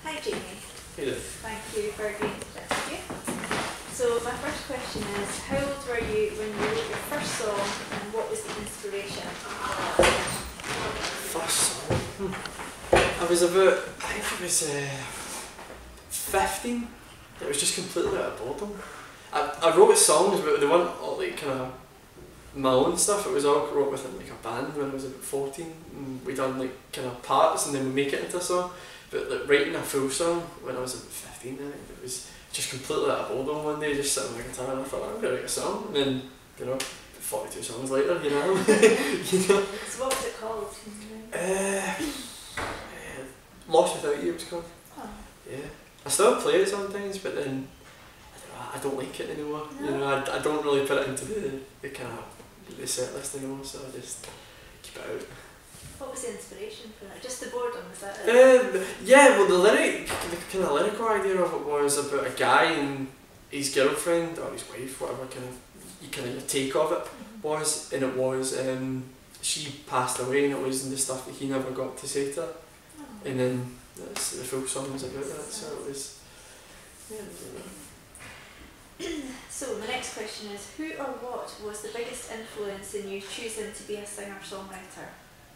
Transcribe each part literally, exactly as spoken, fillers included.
Hi Jamie. Hey there. Thank you for agreeing to this with you. So my first question is, how old were you when you wrote your first song and what was the inspiration? First song? Hmm. I was about, I think I was uh, fifteen. It was just completely out of boredom. I, I wrote songs but they weren't all like kind of my own stuff. It was all wrote within like a band when I was about fourteen, and we done like kind of parts and then we make it into a song. But like writing a full song when I was about fifteen, I think it was just completely out of boredom one day, just sitting on my guitar and I thought, I'm gonna write a song, and then you know, forty-two songs later, you know, you know. So what was it called? Uh, uh, Lost Without You it was called. Oh. Yeah, I still play it sometimes, but then I don't, know, I don't like it anymore. No. You know, I, I don't really put it into the, the kind of the set list anymore, so I just keep it out. What was the inspiration for that? Just the boredom, is that it? Um, yeah, well the lyric, the kind of lyrical idea of it was about a guy and his girlfriend or his wife, whatever kind of you kind of your take of it Mm-hmm. was, and it was um, she passed away and it was the stuff that he never got to say to her, Oh. and then that's, the full song was about that, so it was, yeah, it was about So the next question is, who or what was the biggest influence in you choosing to be a singer-songwriter?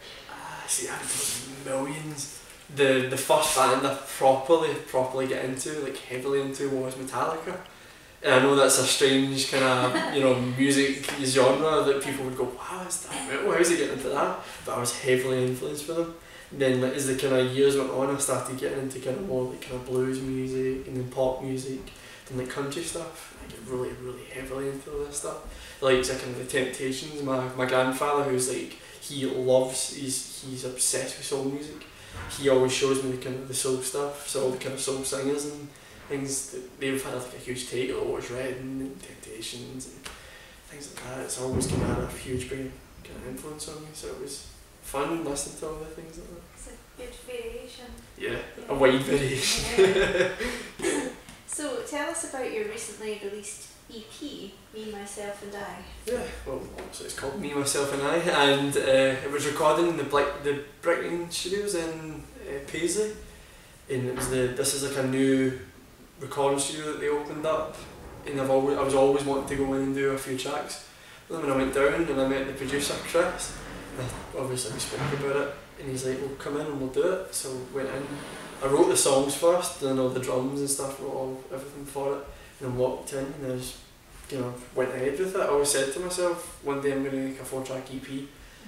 Ah, see, I was millions. The the first band I properly properly get into, like heavily into, was Metallica. And I know that's a strange kind of you know music genre that people would go, wow, is that metal? How's he getting into that? But I was heavily influenced by them. And then like, as the kind of years went on, I started getting into kind of more like kind of blues music and then pop music and like country stuff. I get really really heavily into all this stuff. Like so kind of the Temptations. My my grandfather, who's like. He loves, he's, he's obsessed with soul music. He always shows me the kind of the soul stuff, so all the kind of soul singers and things, that they've had like a huge take, like Otis Redding and Temptations and things like that. It's always kind of had a huge big kind of influence on me, so it was fun listening to all the things like that. It's a good variation. Yeah, Yeah. a wide variation. Yeah. So tell us about your recently released E P, Me, Myself and I. Yeah, well, so it's called Me, Myself and I, and uh, it was recorded in the Black, the Brighton Studios in uh, Paisley, and it was the, this is like a new recording studio that they opened up, and I've always, I was always wanting to go in and do a few tracks. And then when I went down and I met the producer, Chris, and I, obviously we spoke about it, and he's like, well come in and we'll do it, so went in. I wrote the songs first, and all the drums and stuff, wrote all, everything for it, and then walked in and I just, you know, went ahead with it. I always said to myself, one day I'm going to make a four track E P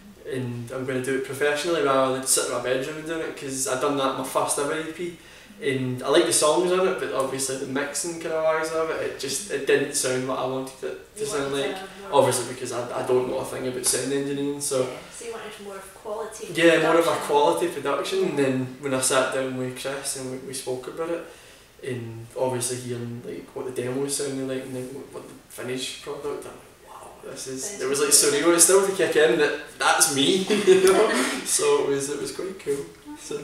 and I'm going to do it professionally rather than sit in my bedroom and doing it, because I'd done that in my first ever E P and I like the songs on it, but obviously the mixing kind of wise of it, it just it didn't sound what I wanted it to You sound wanted like. to have more- Obviously because I, I don't know a thing about sound engineering, so Yeah, so you wanted more of quality. yeah, more of a production. quality production. And then when I sat down with Chris and we, we spoke about it, and obviously hearing like what the demo was sounding like and then what the finished product, I'm like, wow, this is, it was like surreal. It's still to kick in that that's me, you know. So it was it was quite cool. So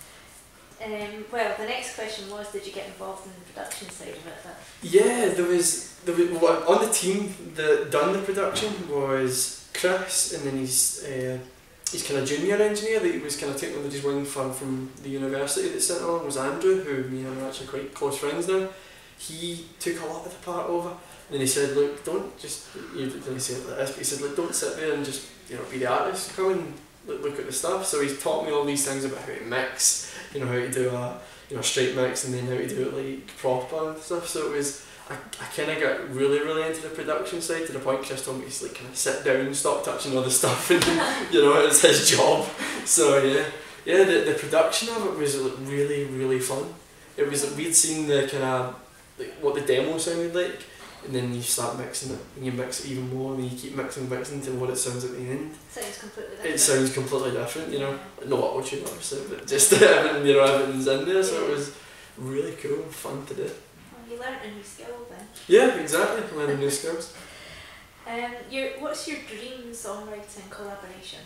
Um, well, the next question was, did you get involved in the production side of it? But yeah, there was there was well, on the team that done the production was Chris, and then his uh, his kind of junior engineer that he was kind of technologies wing from from the university that sent along was Andrew, who me and him are actually quite close friends now. He took a lot of the part over, and he said, look, don't just, you didn't say it like this, but he said, look, don't sit there and just, you know, be the artist, come and look, look at the stuff. So he's taught me all these things about how to mix, you know, how to do a, you know, straight mix and then how to do it like proper and stuff. So it was, I, I kind of got really, really into the production side to the point Chris told me to like kind of sit down and stop touching all the stuff, and you know, it's his job. So yeah, yeah, the, the production of it was like, really, really fun. It was like, we'd seen the kind of like what the demo sounded like, and then you start mixing it, and you mix it even more, and then you keep mixing, mixing to what it sounds at the end. sounds completely different. It sounds completely different, you know. No auto-tune obviously, but just everything, you know, everything's in there, so it was really cool, fun to do. Well, you learnt a new skill then. Yeah, exactly, learning new skills. Um, your what's your dream songwriting collaboration?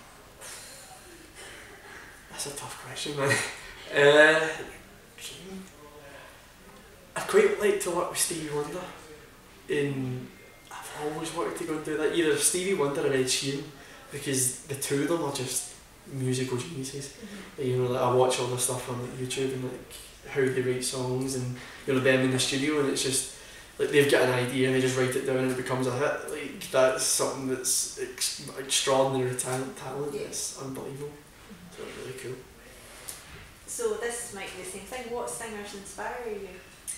That's a tough question, man. Uh, dream? I'd quite like to work with Stevie Wonder. In, I've always wanted to go and do that, either Stevie Wonder or Ed Sheeran, because the two of them are just musical geniuses. Mm-hmm. You know, like I watch all the stuff on like YouTube and like how they write songs and you know them in the studio, and it's just like they've got an idea and they just write it down and it becomes a hit. Like that's something that's ex- extraordinary talent. Talent. Yeah. It's unbelievable. Mm-hmm. So it's really cool. So this might be the same thing. What singers inspire you?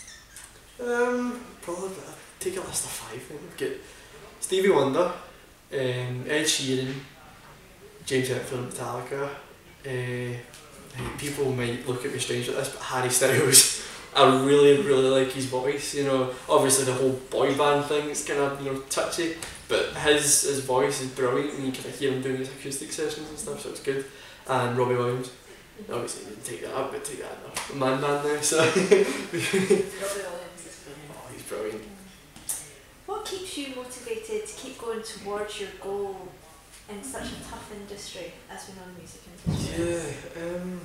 Um, probably I'll take a list of five. Then we've got Stevie Wonder, um, Ed Sheeran, James Hetfield, Metallica. Uh, people might look at me strange at this, but Harry Styles. I really, really like his voice. You know, obviously the whole boy band thing is kind of you know touchy, but his his voice is brilliant, and you can hear him doing his acoustic sessions and stuff, so it's good. And Robbie Williams. Obviously, you didn't take that up, but take that up. A man band now, so. Robbie Williams is Oh, he's brilliant. What keeps you motivated to keep going towards your goal in such a tough industry as we know the music industry is? Yeah, um,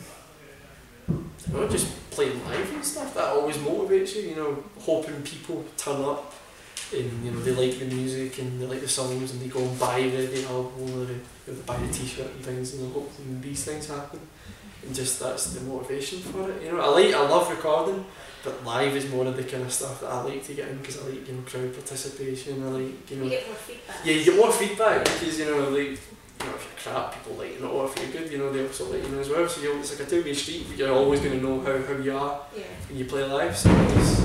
I don't know, just playing live and stuff, that always motivates you, you know, hoping people turn up and, you know, they like the music and they like the songs and they go and buy the, the album or they, you know, they buy the t-shirt and things, and you know, hoping these things happen. And just that's the motivation for it, you know. I like, I love recording, but live is more of the kind of stuff that I like to get in because I like, you know, crowd participation. I like, you know. You get more feedback. Yeah, you get more feedback because, you know, like, you know, if you're crap, people like you know, or if you're good, you know, they also like you know as well. So you're, it's like a two-way street, but you're always going to know how, how you are Yeah. when you play live. So it's,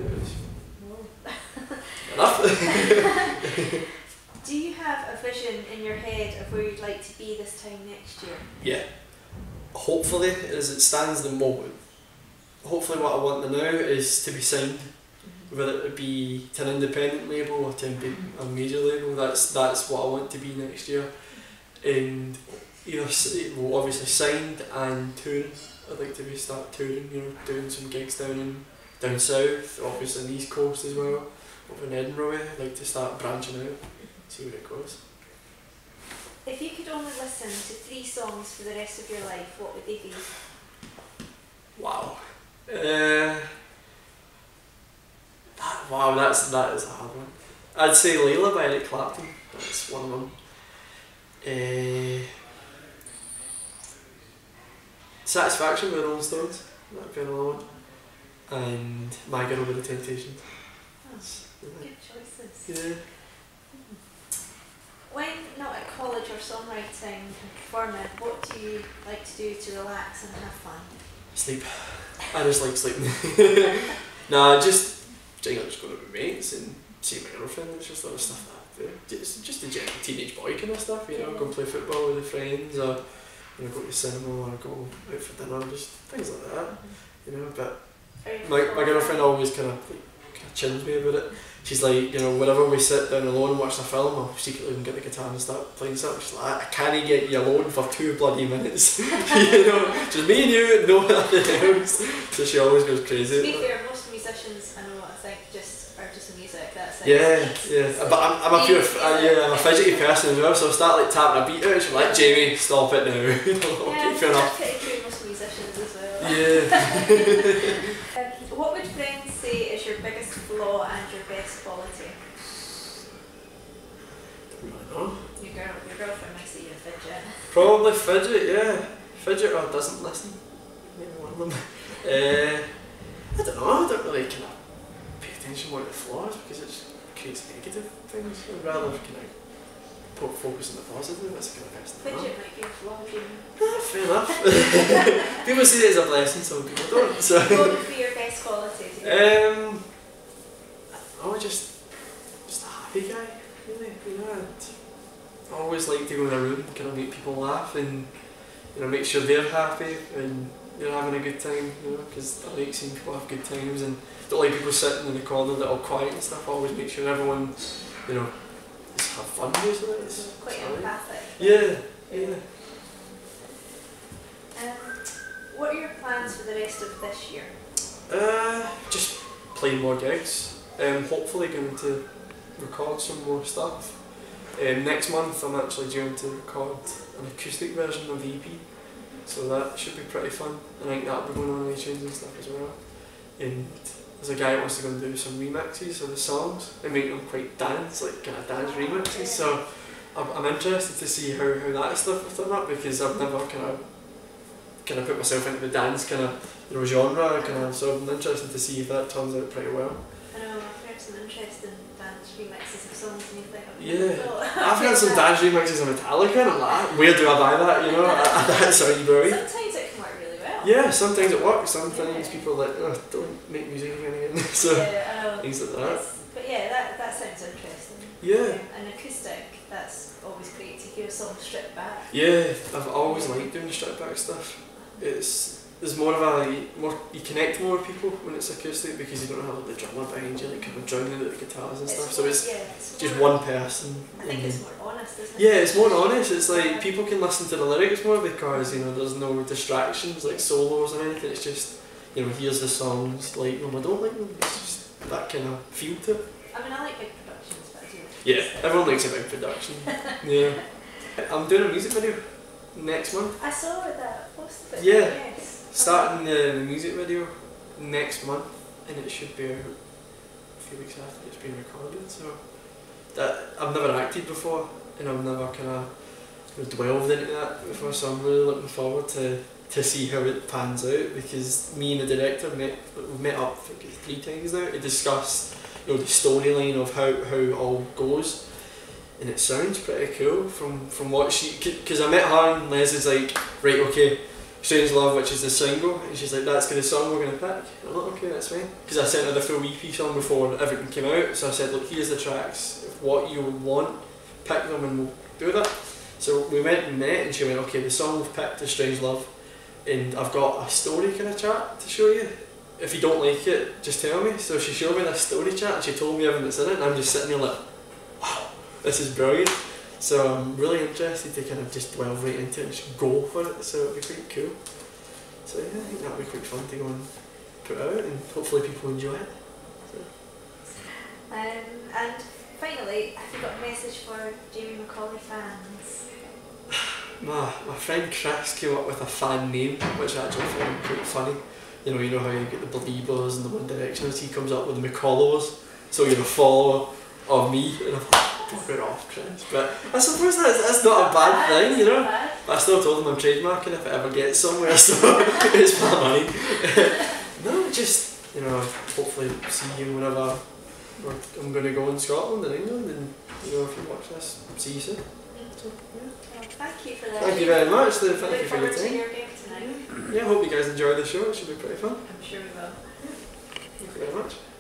yeah, it's enough. Do you have a vision in your head of where you'd like to be this time next year? Yeah. Hopefully, as it stands at the moment, hopefully what I want now is to be signed, mm-hmm. whether it be to an independent label or to a major label. That's that's what I want to be next year. And either well, obviously signed and touring. I'd like to be start touring, you know, doing some gigs down in down south, obviously on the East Coast as well, over in Edinburgh. I'd like to start branching out, see where it goes. If you could only listen to three songs for the rest of your life, what would they be? Wow. Uh, that, wow, that's that is a hard one. I'd say Layla by Eric Clapton. That's one of them. Uh, Satisfaction by the Rolling Stones. That'd be another one. And My Girl by the Temptations. That's, Good choices. yeah. When not at college or songwriting and performing, what do you like to do to relax and have fun? Sleep. I just like sleeping. Nah, just I think I'll just go to my mates and see my girlfriend. It's just other stuff that I do. Just just the general teenage boy kind of stuff, you know, go and play football with the friends or you know, go to the cinema or go out for dinner, just things like that. You know, but my my girlfriend always kind of like, kind of chills me about it. She's like, you know, whenever we sit down alone and watch a film, I'll secretly even get the guitar and start playing something. She's like, I can't get you alone for two bloody minutes. You know, just me and you and no one else. So she always goes crazy. To be fair, most musicians, I know, I think, just are just music. That's it. Yeah, yeah. But I'm, I'm a pure, uh, yeah, I'm a fidgety person as well. So I start like tapping a beat out. She's like, Jamie, stop it now. You know, Yeah, okay, fair enough. pretty true. Most musicians as well. Yeah. Um, what would friends say is your biggest flaw and your best quality? I don't know. Your girl, your girlfriend might say you're a fidget. Probably fidget, yeah. Fidget or doesn't listen. Maybe one of them. Uh, I don't know, I don't really kind of pay attention more to the flaws because it just creates negative things. I'd rather kind of put focus on the positive. That's the kind of person I am. Fidget might be a flaw, Jamie. Ah, fair enough. People see it as a blessing, some people don't. So. What would be your best quality? do you think? Um, oh, just, just a happy guy, really. You know, I'd always like to go in a room, kind of make people laugh, and you know, make sure they're happy and you're having a good time. You know, because I like seeing people have good times, and don't like people sitting in the corner that are quiet and stuff. I always make sure everyone, you know, just have fun basically. It's Quite it's alright. empathic. Yeah, yeah. Um, what are your plans for the rest of this year? Uh, just playing more gigs. Um, hopefully going to record some more stuff. Um, next month I'm actually due to record an acoustic version of the E P, so that should be pretty fun. And I think that'll be going on iTunes and stuff as well. And there's a guy who wants to go and do some remixes of the songs and make them quite dance, like kind of dance remixes. So I'm, I'm interested to see how, how that stuff will turn up, because I've never kind of kind of put myself into the dance kind of, you know, genre, kind of, so I'm interested to see if that turns out pretty well. I know, I've heard some interesting dance remixes of songs and you think, I've Yeah, thought- I've heard some dance remixes of Metallica and I'm like, where do I buy that, you know? That sounds brilliant. Sometimes it can work really well. Yeah, sometimes it works, sometimes Yeah. people are like, oh, don't make music again, so Yeah, I know. things like that. It's- But yeah, that, that sounds interesting. Yeah. Um, and acoustic, that's always great to hear a song stripped back. Yeah, I've always liked doing the stripped back stuff. It's there's more of a more you connect more with people when it's acoustic, because you don't have like, the drummer behind you like kind of drowning out the guitars and stuff. So it's yeah, it's just more- one person. I think and it's then- more honest, isn't it? Yeah, it's more honest. It's Yeah. like people can listen to the lyrics more because you know there's no distractions like solos or anything. It's just you know here's the songs, like them, I don't like them. It's just that kind of feel to it. I mean, I like big productions, but I do like Yeah, acoustic. everyone likes a big production. Yeah, I'm doing a music video next month. I saw that post about Yeah. it, yes. Starting the, the music video next month, and it should be out a few weeks after it's been recorded. So that I've never acted before, and I've never kind of dwelled into that before. So I'm really looking forward to to see how it pans out, because me and the director met we've met up I think, three times now to discuss you know the storyline of how how it all goes. And it sounds pretty cool from, from what she... Because I met her and Les is like, right, okay, Strange Love, which is the single, and she's like, that's the song we're going to pick. And I'm like, okay, that's fine. Because I sent her the full E P song before everything came out, so I said, look, here's the tracks, if what you want, pick them and we'll do that. So we went and met, and she went, okay, the song we've picked is Strange Love, and I've got a story kind of chat to show you. If you don't like it, just tell me. So she showed me this story chat, and she told me everything that's in it, and I'm just sitting there like, wow. This is brilliant, so I'm really interested to kind of just delve right into it and just go for it, so it'll be quite cool. So yeah, I think that'll be quite fun to go and put out, and hopefully people enjoy it. So. Um, and finally, have you got a message for Jamie Macaulay fans? My, my friend Chris came up with a fan name, which I actually found quite funny. You know, you know how you get the Beliebers and the One Directioners, he comes up with the McCollows, so you're a follower of me, and I'm like, fuck it off, Chris. But I suppose that's, that's not a bad thing, you know. I still told him I'm trademarking if it ever gets somewhere, so it's my money. No, just, you know, hopefully see him whenever we're, I'm going to go in Scotland and England, and, you know, if you watch this, see you soon. So, yeah. Well, thank you for that. Thank you very much, thank Look you for your forward to time. your game tonight. Yeah, I hope you guys enjoy the show, it should be pretty fun. I'm sure we will. Thank you very much.